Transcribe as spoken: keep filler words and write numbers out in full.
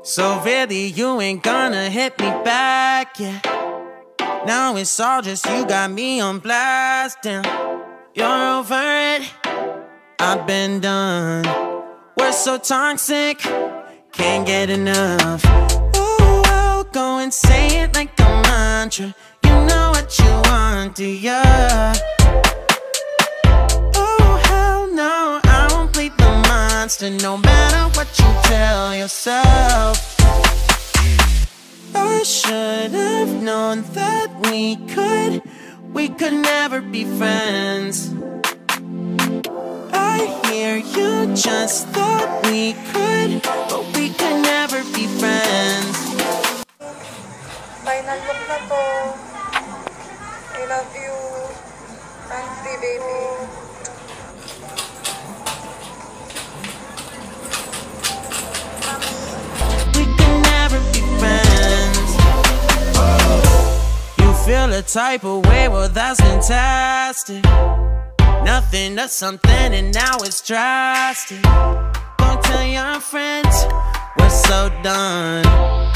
So really you ain't gonna hit me back, yeah. Now it's all just you got me on blast, damn. You're over it, I've been done. We're so toxic, can't get enough. Ooh, I'll go and say it like a mantra. You know what you want, do ya? Oh hell no, I won't play the monster, no matter what you tell yourself. I should have known that we could, we could never be friends. I hear you just thought we could, but we could never be friends. Final look na to. I love you, auntie baby. We could never be friends. You feel a type of way, well that's fantastic. Nothing to something and now it's drastic. Don't tell your friends we're so done.